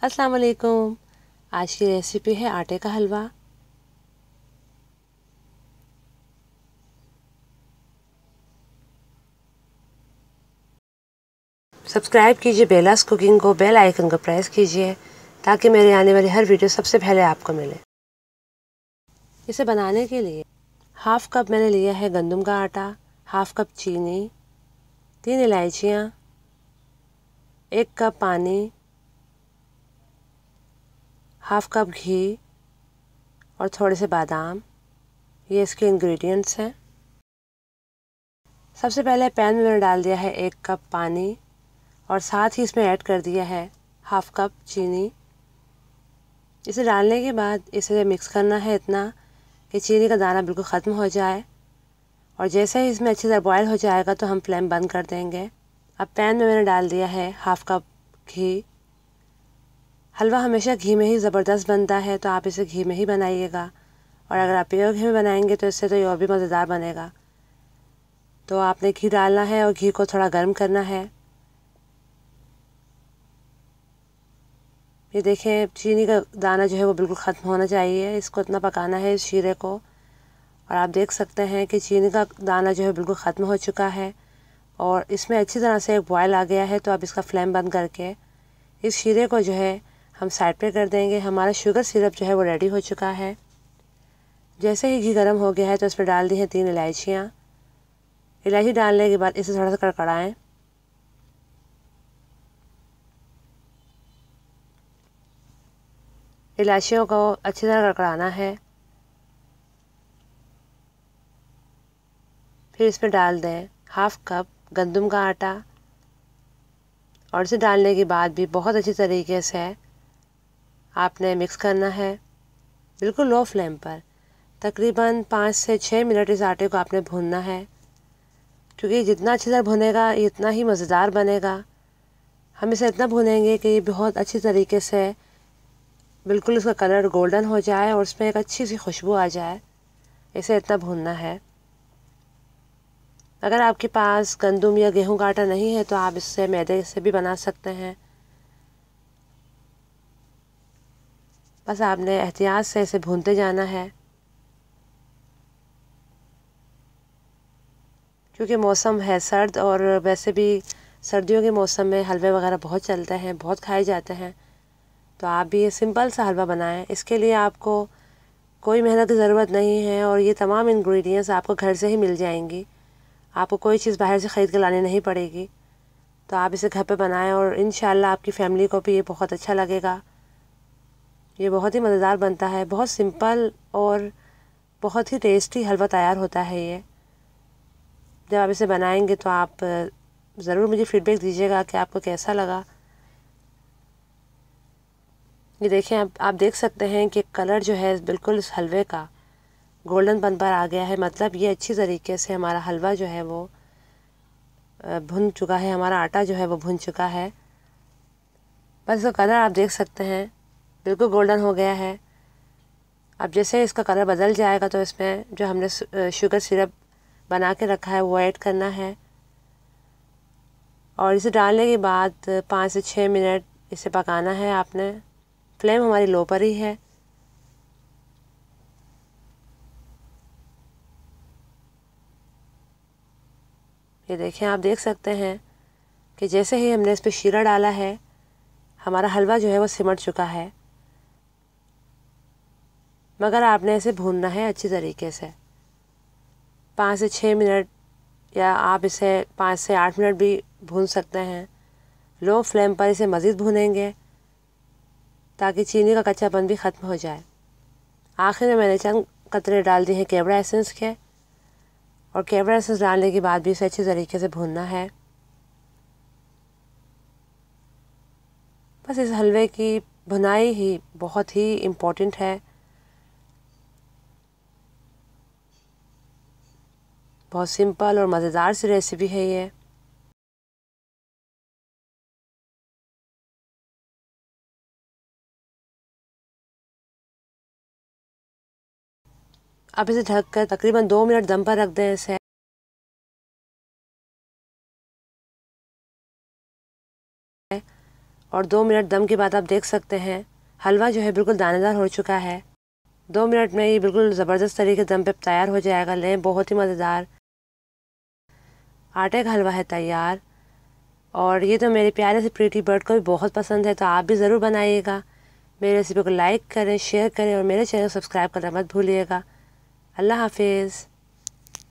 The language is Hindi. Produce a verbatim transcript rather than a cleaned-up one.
अस्सलाम वालेकुम। आज की रेसिपी है आटे का हलवा। सब्सक्राइब कीजिए बेलास कुकिंग को, बेल आइकन को प्रेस कीजिए ताकि मेरे आने वाली हर वीडियो सबसे पहले आपको मिले। इसे बनाने के लिए हाफ कप मैंने लिया है गंदम का आटा, हाफ कप चीनी, तीन इलायचियाँ, एक कप पानी, हाफ कप घी और थोड़े से बादाम। ये इसके इंग्रेडिएंट्स हैं। सबसे पहले पैन में मैंने डाल दिया है एक कप पानी और साथ ही इसमें ऐड कर दिया है हाफ कप चीनी। इसे डालने के बाद इसे मिक्स करना है इतना कि चीनी का दाना बिल्कुल ख़त्म हो जाए, और जैसे ही इसमें अच्छी तरह बॉयल हो जाएगा तो हम फ्लेम बंद कर देंगे। अब पैन में मैंने डाल दिया है हाफ कप घी। हलवा हमेशा घी में ही ज़बरदस्त बनता है, तो आप इसे घी में ही बनाइएगा, और अगर आप प्योर घी में बनाएंगे तो इससे तो ये और भी मज़ेदार बनेगा। तो आपने घी डालना है और घी को थोड़ा गर्म करना है। ये देखें, चीनी का दाना जो है वो बिल्कुल ख़त्म होना चाहिए। इसको इतना पकाना है इस शीरे को, और आप देख सकते हैं कि चीनी का दाना जो है बिल्कुल ख़त्म हो चुका है और इसमें अच्छी तरह से एक बॉयल आ गया है। तो अब इसका फ्लेम बंद करके इस शीरे को जो है हम साइड पे कर देंगे। हमारा शुगर सिरप जो है वो रेडी हो चुका है। जैसे ही घी गर्म हो गया है तो इसमें डाल दी हैं तीन इलायचियाँ। इलायची डालने के बाद इसे थोड़ा सा कड़कड़ाएँ। इलायचियों को अच्छी तरह कड़कड़ाना है। फिर इसमें डाल दें हाफ कप गंदम का आटा, और इसे डालने के बाद भी बहुत अच्छी तरीके से आपने मिक्स करना है, बिल्कुल लो फ्लेम पर। तकरीबन पाँच से छः मिनट इस आटे को आपने भूनना है, क्योंकि जितना अच्छी तरह भुनेगा इतना ही मज़ेदार बनेगा। हम इसे इतना भुनेंगे कि ये बहुत अच्छी तरीके से बिल्कुल इसका कलर गोल्डन हो जाए और उसमें एक अच्छी सी खुशबू आ जाए। इसे इतना भूनना है। अगर आपके पास गंदम या गेहूं का आटा नहीं है तो आप इससे मैदे से भी बना सकते हैं। बस आपने एहतियात से इसे भूनते जाना है, क्योंकि मौसम है सर्द, और वैसे भी सर्दियों के मौसम में हलवे वगैरह बहुत चलते हैं, बहुत खाए जाते हैं। तो आप भी ये सिंपल सा हलवा बनाएं। इसके लिए आपको कोई मेहनत की ज़रूरत नहीं है, और ये तमाम इंग्रेडिएंट्स आपको घर से ही मिल जाएंगी। आपको कोई चीज़ बाहर से ख़रीद के लानी नहीं पड़ेगी। तो आप इसे घर पे बनाएं और इंशाल्लाह आपकी फ़ैमिली को भी ये बहुत अच्छा लगेगा। ये बहुत ही मज़ेदार बनता है, बहुत सिंपल और बहुत ही टेस्टी हलवा तैयार होता है ये। जब आप इसे बनाएंगे तो आप ज़रूर मुझे फ़ीडबैक दीजिएगा कि आपको कैसा लगा। ये देखें, आप आप देख सकते हैं कि कलर जो है बिल्कुल इस हलवे का गोल्डन बन पर आ गया है। मतलब ये अच्छी तरीके से हमारा हलवा जो है वो भुन चुका है, हमारा आटा जो है वो भुन चुका है। बस इसका कलर आप देख सकते हैं बिल्कुल गोल्डन हो गया है। अब जैसे इसका कलर बदल जाएगा तो इसमें जो हमने शुगर सिरप बना के रखा है वो ऐड करना है, और इसे डालने के बाद पाँच से छः मिनट इसे पकाना है आपने। फ्लेम हमारी लो पर ही है। ये देखें, आप देख सकते हैं कि जैसे ही हमने इस पर शीरा डाला है हमारा हलवा जो है वो सिमट चुका है। मगर आपने इसे भूनना है अच्छी तरीके से, पाँच से छः मिनट, या आप इसे पाँच से आठ मिनट भी भून सकते हैं। लो फ्लेम पर इसे मज़ीद भूनेंगे ताकि चीनी का कच्चापन भी ख़त्म हो जाए। आखिर में मैंने चंद कतरे डाल दिए हैं केवड़ा एसेंस के, और केवड़ा एसेंस डालने के बाद भी इसे अच्छी तरीके से भूनना है। बस इस हलवे की भुनाई ही बहुत ही इम्पोर्टेंट है। बहुत सिंपल और मज़ेदार सी रेसिपी है ये। अब इसे ढककर तकरीबन दो मिनट दम पर रख दें इसे। और दो मिनट दम के बाद आप देख सकते हैं हलवा जो है बिल्कुल दानेदार हो चुका है। दो मिनट में ये बिल्कुल ज़बरदस्त तरीके दम पे तैयार हो जाएगा। लें, बहुत ही मज़ेदार आटे का हलवा है तैयार। और ये तो मेरे प्यारे से प्रीटी बर्ड को भी बहुत पसंद है, तो आप भी ज़रूर बनाइएगा। मेरे रेसिपी को लाइक करें, शेयर करें और मेरे चैनल को सब्सक्राइब करना मत भूलिएगा। अल्लाह हाफिज़।